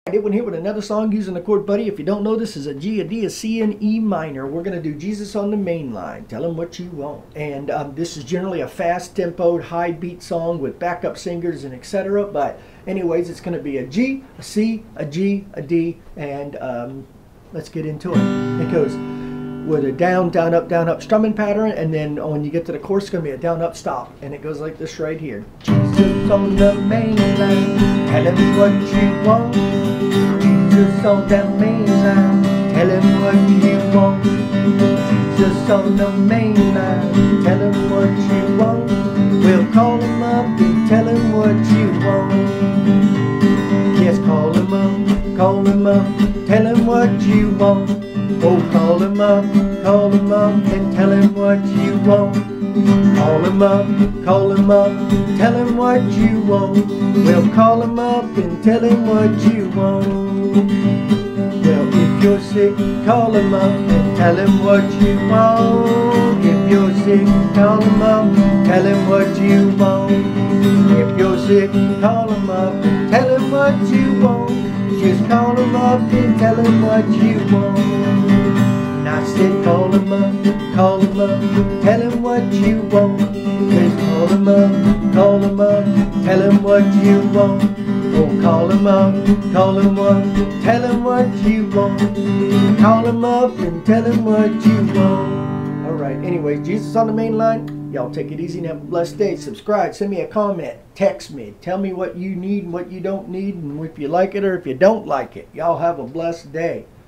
Edwin here with another song using the chord Buddy. If you don't know, this is a G, a D, a C, and E minor. We're going to do Jesus on the Main Line. Tell him what you want. And this is generally a fast tempoed, high beat song with backup singers and etc. But anyways, it's going to be a G, a C, a G, a D, and let's get into it. It goes with a down, down, up strumming pattern, and then when you get to the chorus, it's going to be a down, up, stop. And it goes like this right here. Jesus on the main line, tell him what you want. Jesus on the main line, tell him what you want. Jesus on the main line, tell him what you want. We'll call him up and tell him what you want. Yes, call him up, tell him what you want. Oh, call him up and tell him what you want. Call him up, tell him what you want. We'll call him up and tell him what you want. Well, if you're sick, call him up and tell him what you want. If you're sick, call him up, tell him what you want. If you're sick, call him up and tell him what you want. Just call him up and tell him what you want. And I said call him up, tell him what you want. Just call him up, tell him what you want. Oh, call him up, tell him what you want. Call him up and tell him what you want. Alright, anyway, Jesus on the Main Line. Y'all take it easy and have a blessed day. Subscribe, send me a comment, text me. Tell me what you need and what you don't need, and if you like it or if you don't like it. Y'all have a blessed day.